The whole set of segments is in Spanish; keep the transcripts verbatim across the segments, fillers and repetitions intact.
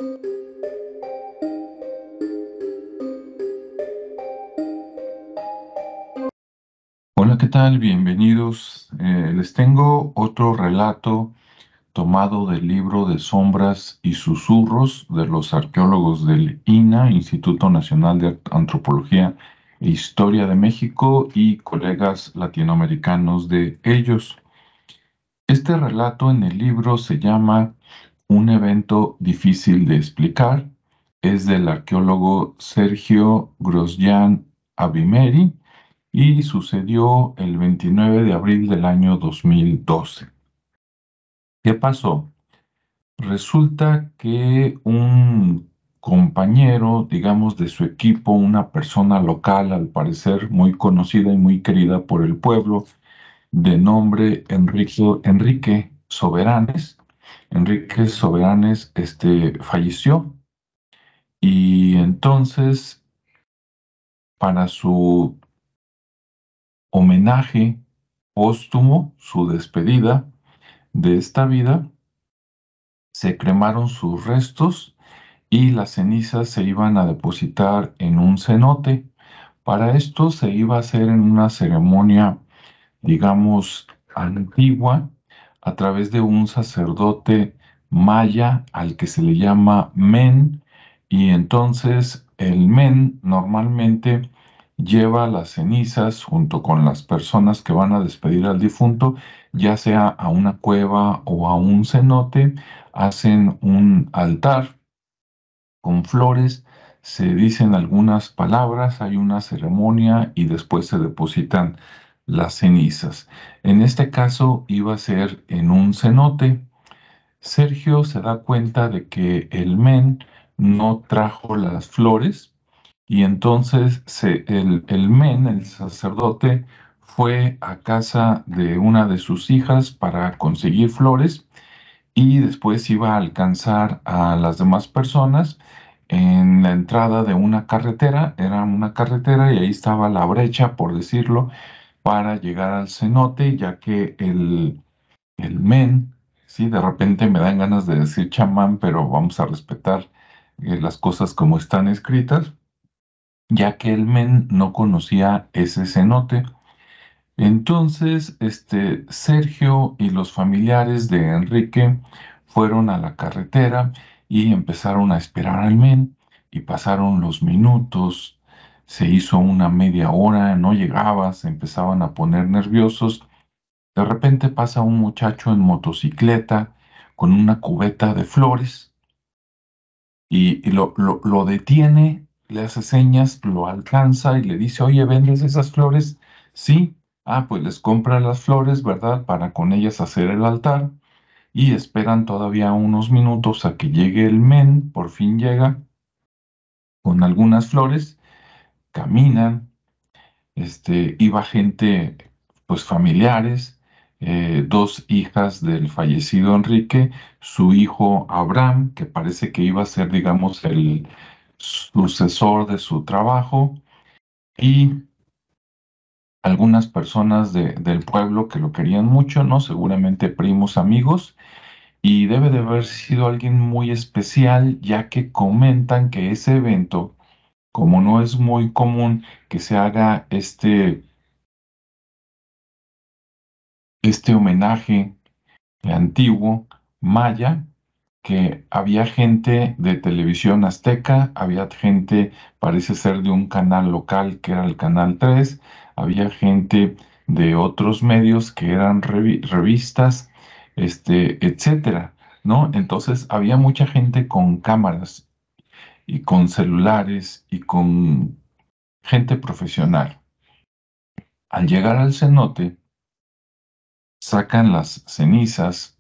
Hola, ¿qué tal? Bienvenidos. Eh, les tengo otro relato tomado del libro de Sombras y Susurros de los arqueólogos del I N A, Instituto Nacional de Antropología e Historia de México, y colegas latinoamericanos de ellos. Este relato en el libro se llama Un evento difícil de explicar. Es del arqueólogo Sergio Grosjean Abimeri y sucedió el veintinueve de abril del año dos mil doce. ¿Qué pasó? Resulta que un compañero, digamos, de su equipo, una persona local, al parecer muy conocida y muy querida por el pueblo, de nombre Enrique, Enrique Soberanes, Enrique Soberanes, este, falleció. Y entonces, para su homenaje póstumo, su despedida de esta vida, se cremaron sus restos y las cenizas se iban a depositar en un cenote. Para esto se iba a hacer en una ceremonia, digamos, antigua, a través de un sacerdote maya al que se le llama men, y entonces el men normalmente lleva las cenizas junto con las personas que van a despedir al difunto, ya sea a una cueva o a un cenote, hacen un altar con flores, se dicen algunas palabras, hay una ceremonia y después se depositan las cenizas. En este caso iba a ser en un cenote. Sergio se da cuenta de que el men no trajo las flores y entonces se- el, el men, el sacerdote, fue a casa de una de sus hijas para conseguir flores y después iba a alcanzar a las demás personas en la entrada de una carretera. Era una carretera y ahí estaba la brecha, por decirlo, para llegar al cenote, ya que el, el men, sí, de repente me dan ganas de decir chamán, pero vamos a respetar eh, las cosas como están escritas, ya que el men no conocía ese cenote. Entonces, este, Sergio y los familiares de Enrique fueron a la carretera y empezaron a esperar al men y pasaron los minutos, se hizo una media hora, no llegaba, se empezaban a poner nerviosos. De repente pasa un muchacho en motocicleta con una cubeta de flores y, y lo, lo, lo detiene, le hace señas, lo alcanza y le dice, oye, ¿vendes esas flores? Sí. Ah, pues les compra las flores, ¿verdad? Para con ellas hacer el altar y esperan todavía unos minutos a que llegue el men, por fin llega con algunas flores, caminan, este, iba gente, pues familiares, eh, dos hijas del fallecido Enrique, su hijo Abraham, que parece que iba a ser, digamos, el sucesor de su trabajo, y algunas personas de- del pueblo que lo querían mucho, ¿no? Seguramente primos, amigos, y debe de haber sido alguien muy especial, ya que comentan que ese evento, como no es muy común que se haga este, este homenaje antiguo maya, que había gente de televisión azteca, había gente, parece ser, de un canal local que era el Canal tres, había gente de otros medios que eran revi- revistas, este, etcétera, ¿no? Entonces había mucha gente con cámaras y con celulares y con gente profesional. Al llegar al cenote, sacan las cenizas,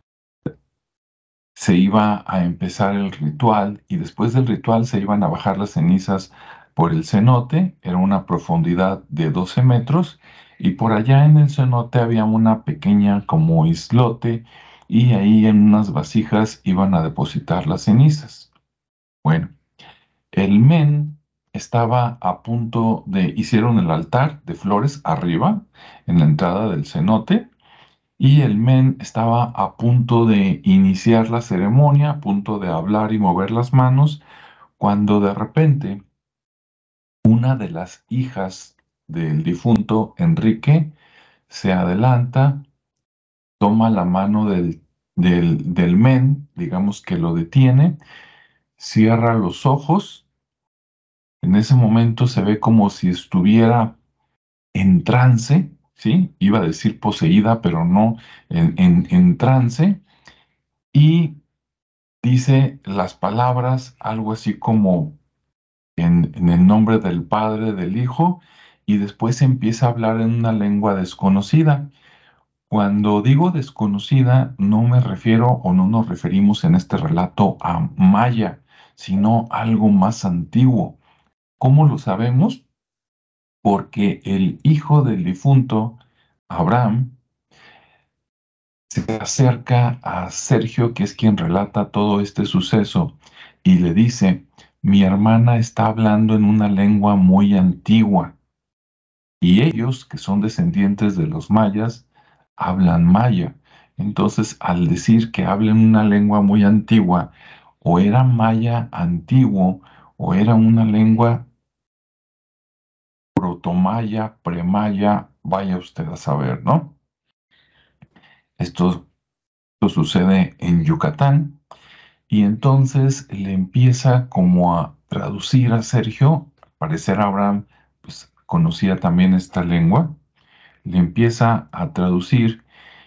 se iba a empezar el ritual y después del ritual se iban a bajar las cenizas por el cenote, era una profundidad de doce metros y por allá en el cenote había una pequeña como islote y ahí en unas vasijas iban a depositar las cenizas. Bueno, el men estaba a punto de, hicieron el altar de flores arriba en la entrada del cenote y el men estaba a punto de iniciar la ceremonia, a punto de hablar y mover las manos, cuando de repente una de las hijas del difunto Enrique se adelanta, toma la mano del, del, del men, digamos que lo detiene, cierra los ojos. En ese momento se ve como si estuviera en trance, ¿sí? Iba a decir poseída, pero no, en, en, en trance, y dice las palabras, algo así como en, en el nombre del Padre, del Hijo, y después empieza a hablar en una lengua desconocida. Cuando digo desconocida, no me refiero o no nos referimos en este relato a maya, sino algo más antiguo. ¿Cómo lo sabemos? Porque el hijo del difunto, Abraham, se acerca a Sergio, que es quien relata todo este suceso, y le dice, mi hermana está hablando en una lengua muy antigua, y ellos, que son descendientes de los mayas, hablan maya. Entonces, al decir que hablan una lengua muy antigua, o era maya antiguo, o era una lengua protomaya, premaya, vaya usted a saber, ¿no? Esto, esto sucede en Yucatán. Y entonces le empieza como a traducir a Sergio, al parecer Abraham pues conocía también esta lengua, le empieza a traducir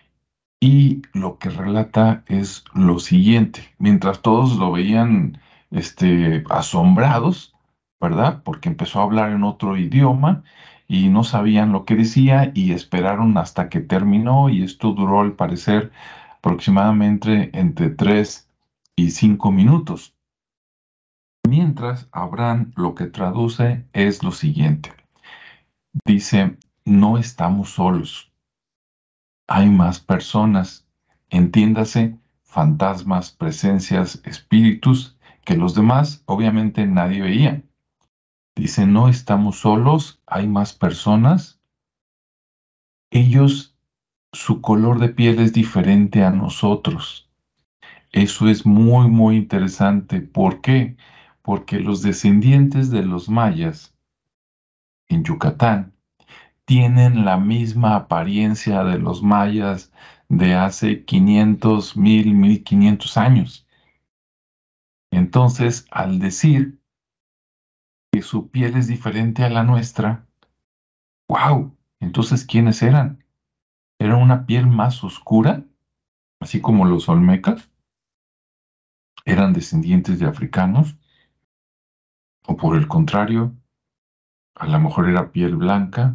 y lo que relata es lo siguiente, mientras todos lo veían este, asombrados, ¿verdad? Porque empezó a hablar en otro idioma y no sabían lo que decía y esperaron hasta que terminó y esto duró al parecer aproximadamente entre tres y cinco minutos. Mientras Abraham lo que traduce es lo siguiente. Dice, no estamos solos, hay más personas, entiéndase, fantasmas, presencias, espíritus, que los demás obviamente nadie veía. Dice, no estamos solos, hay más personas. Ellos, su color de piel es diferente a nosotros. Eso es muy, muy interesante. ¿Por qué? Porque los descendientes de los mayas en Yucatán tienen la misma apariencia de los mayas de hace quinientos, mil, mil quinientos años. Entonces, al decir que su piel es diferente a la nuestra, ¡wow! Entonces, ¿quiénes eran? ¿Era una piel más oscura, así como los olmecas? ¿Eran descendientes de africanos? ¿O por el contrario, a lo mejor era piel blanca?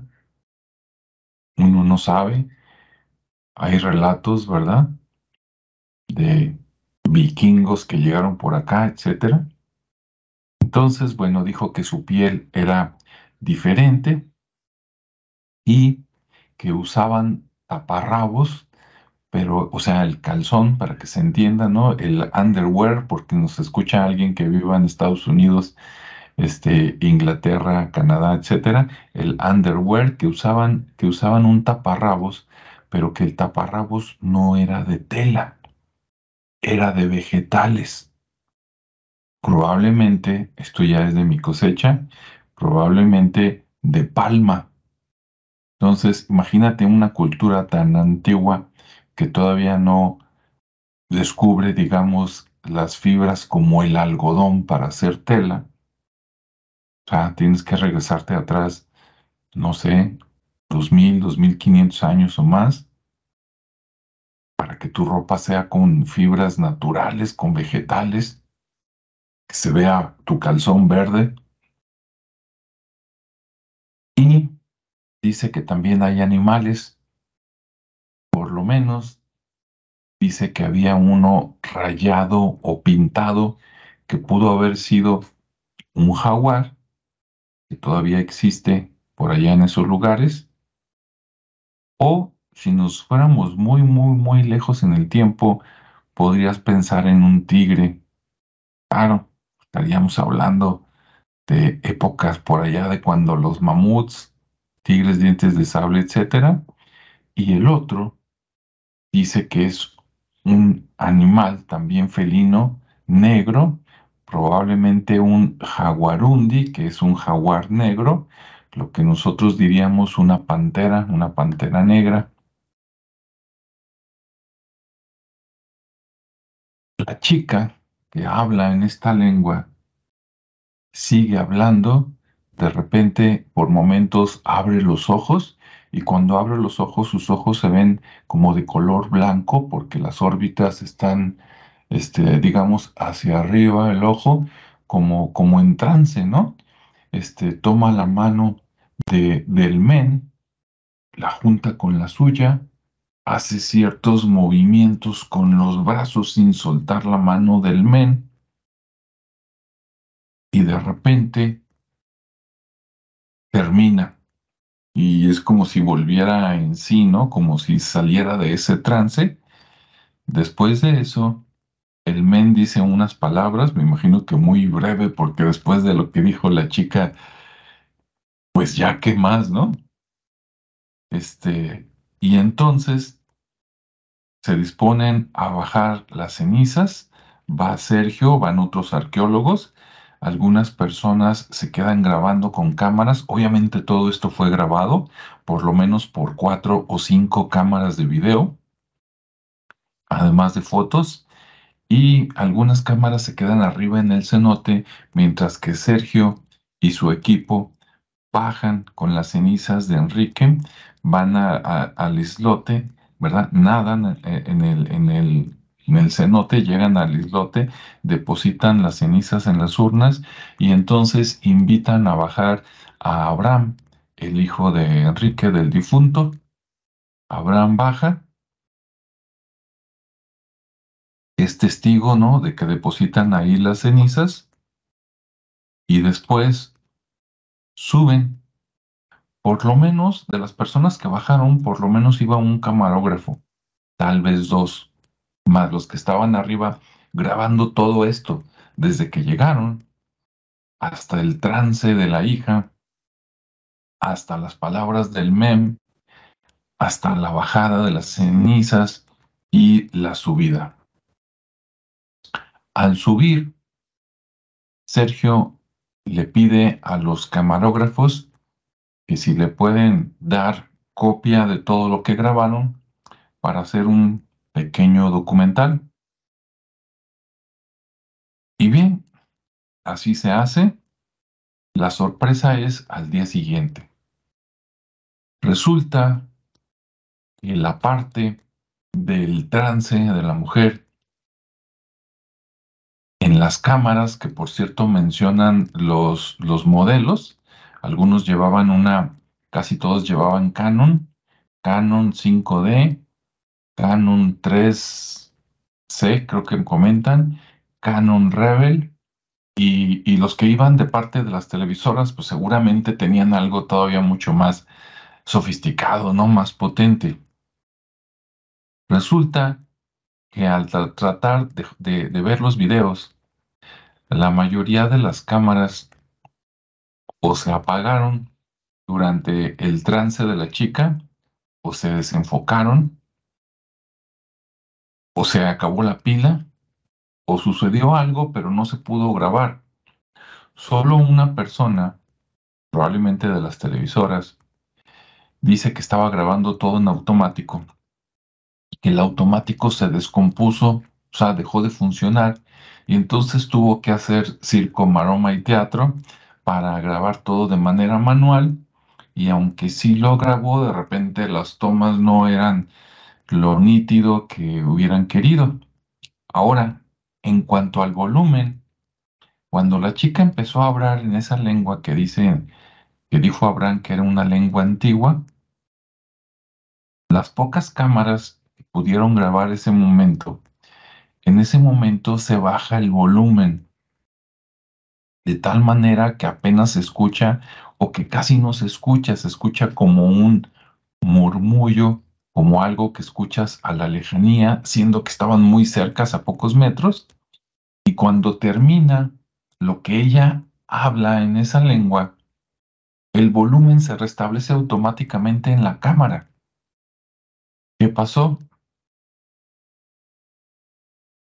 Uno no sabe. Hay relatos, ¿verdad? De vikingos que llegaron por acá, etcétera. Entonces, bueno, dijo que su piel era diferente y que usaban taparrabos, pero, o sea, el calzón, para que se entienda, ¿no? El underwear, porque nos escucha alguien que viva en Estados Unidos, este, Inglaterra, Canadá, etcétera, el underwear que usaban, que usaban un taparrabos, pero que el taparrabos no era de tela, era de vegetales. Probablemente, esto ya es de mi cosecha, probablemente de palma. Entonces, imagínate una cultura tan antigua que todavía no descubre, digamos, las fibras como el algodón para hacer tela. O sea, tienes que regresarte atrás, no sé, dos mil, dos mil quinientos años o más para que tu ropa sea con fibras naturales, con vegetales, que se vea tu calzón verde. Y dice que también hay animales, por lo menos dice que había uno rayado o pintado que pudo haber sido un jaguar, que todavía existe por allá en esos lugares, o si nos fuéramos muy, muy, muy lejos en el tiempo, podrías pensar en un tigre. Claro, estaríamos hablando de épocas por allá de cuando los mamuts, tigres, dientes de sable, etcétera, y el otro dice que es un animal también felino negro, probablemente un jaguarundi, que es un jaguar negro, lo que nosotros diríamos una pantera, una pantera negra. La chica que habla en esta lengua sigue hablando, de repente por momentos abre los ojos y cuando abre los ojos sus ojos se ven como de color blanco porque las órbitas están, este, digamos, hacia arriba el ojo como, como en trance, ¿no? Este, toma la mano de, del men, la junta con la suya, hace ciertos movimientos con los brazos sin soltar la mano del men y de repente termina. Y es como si volviera en sí, ¿no? Como si saliera de ese trance. Después de eso, el men dice unas palabras, me imagino que muy breve, porque después de lo que dijo la chica, pues ya qué más, ¿no? Este, y entonces se disponen a bajar las cenizas, va Sergio, van otros arqueólogos, algunas personas se quedan grabando con cámaras, obviamente todo esto fue grabado, por lo menos por cuatro o cinco cámaras de video, además de fotos, y algunas cámaras se quedan arriba en el cenote, mientras que Sergio y su equipo bajan con las cenizas de Enrique, van a- a- al islote, ¿verdad? Nadan eh, en el, en el, en el cenote, llegan al islote, depositan las cenizas en las urnas y entonces invitan a bajar a Abraham, el hijo de Enrique del difunto. Abraham baja, es testigo, ¿no? De que depositan ahí las cenizas y después suben. Por lo menos de las personas que bajaron, por lo menos iba un camarógrafo, tal vez dos, más los que estaban arriba grabando todo esto, desde que llegaron hasta el trance de la hija, hasta las palabras del mem, hasta la bajada de las cenizas y la subida. Al subir, Sergio le pide a los camarógrafos que si le pueden dar copia de todo lo que grabaron para hacer un pequeño documental. Y bien, así se hace. La sorpresa es al día siguiente. Resulta que la parte del trance de la mujer en las cámaras, que por cierto mencionan los, los modelos, algunos llevaban una, casi todos llevaban Canon, Canon cinco D, Canon tres C, creo que comentan, Canon Rebel, y, y los que iban de parte de las televisoras, pues seguramente tenían algo todavía mucho más sofisticado, ¿no? Más potente. Resulta que al tra- tratar de, de- de ver los videos, la mayoría de las cámaras o se apagaron durante el trance de la chica, o se desenfocaron, o se acabó la pila, o sucedió algo, pero no se pudo grabar. Solo una persona, probablemente de las televisoras, dice que estaba grabando todo en automático y que el automático se descompuso, o sea, dejó de funcionar y entonces tuvo que hacer circo, maroma y teatro para grabar todo de manera manual y aunque sí lo grabó, de repente las tomas no eran lo nítido que hubieran querido. Ahora, en cuanto al volumen, cuando la chica empezó a hablar en esa lengua que dice, que dijo Abraham que era una lengua antigua, las pocas cámaras que pudieron grabar ese momento, en ese momento se baja el volumen de tal manera que apenas se escucha o que casi no se escucha, se escucha como un murmullo, como algo que escuchas a la lejanía, siendo que estaban muy cercas a pocos metros, y cuando termina lo que ella habla en esa lengua, el volumen se restablece automáticamente en la cámara. ¿Qué pasó?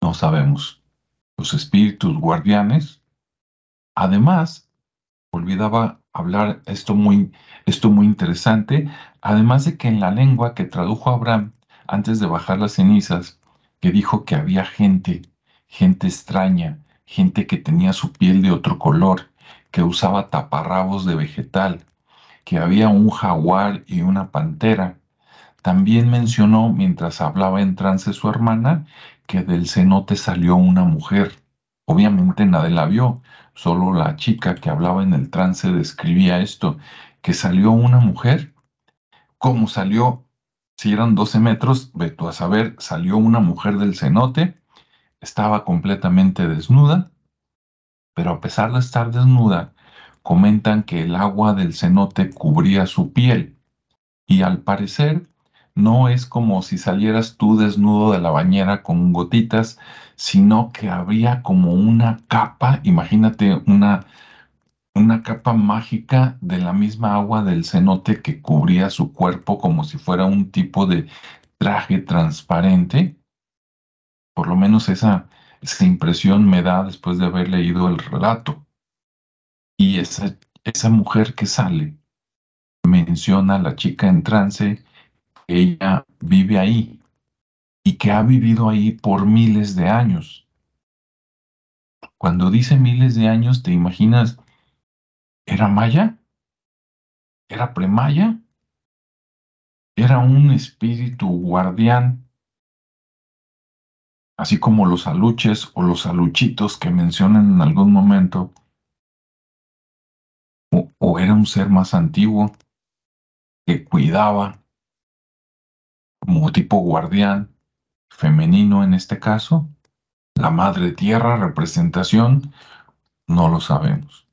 No sabemos. Los espíritus guardianes, además, olvidaba hablar esto muy, esto muy interesante, además de que en la lengua que tradujo Abraham antes de bajar las cenizas, que dijo que había gente, gente extraña, gente que tenía su piel de otro color, que usaba taparrabos de vegetal, que había un jaguar y una pantera. También mencionó, mientras hablaba en trance su hermana, que del cenote salió una mujer. Obviamente nadie la vio, solo la chica que hablaba en el trance describía esto, que salió una mujer. ¿Cómo salió? Si eran doce metros, ve tú a saber, salió una mujer del cenote, estaba completamente desnuda, pero a pesar de estar desnuda, comentan que el agua del cenote cubría su piel. Y al parecer no es como si salieras tú desnudo de la bañera con gotitas, sino que había como una capa, imagínate una, una capa mágica de la misma agua del cenote que cubría su cuerpo como si fuera un tipo de traje transparente. Por lo menos esa, esa impresión me da después de haber leído el relato. Y esa, esa mujer que sale menciona a la chica en trance, ella vive ahí y que ha vivido ahí por miles de años. Cuando dice miles de años, ¿te imaginas? ¿Era maya? ¿Era premaya? ¿Era un espíritu guardián, así como los aluches o los aluchitos que mencionan en algún momento? ¿O, o era un ser más antiguo que cuidaba, como tipo guardián, femenino en este caso? La madre tierra, representación, no lo sabemos.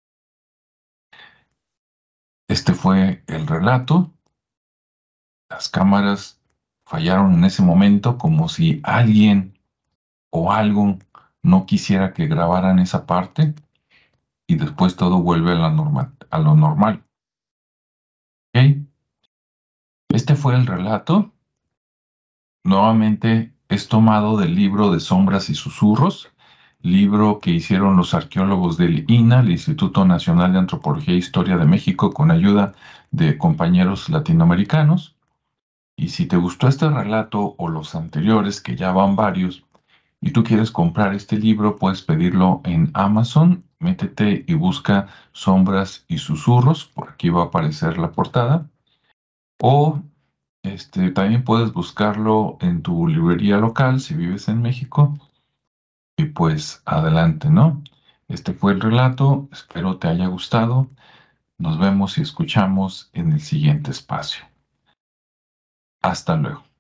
Este fue el relato. Las cámaras fallaron en ese momento como si alguien o algo no quisiera que grabaran esa parte y después todo vuelve a, la norma- a lo normal. ¿Ok? Este fue el relato. Nuevamente es tomado del libro de Sombras y Susurros, libro que hicieron los arqueólogos del I N A, el Instituto Nacional de Antropología e Historia de México, con ayuda de compañeros latinoamericanos. Y si te gustó este relato o los anteriores, que ya van varios, y tú quieres comprar este libro, puedes pedirlo en Amazon. Métete y busca Sombras y Susurros, por aquí va a aparecer la portada. O este, también puedes buscarlo en tu librería local si vives en México. Y pues adelante, ¿no? Este fue el relato, espero te haya gustado. Nos vemos y escuchamos en el siguiente espacio. Hasta luego.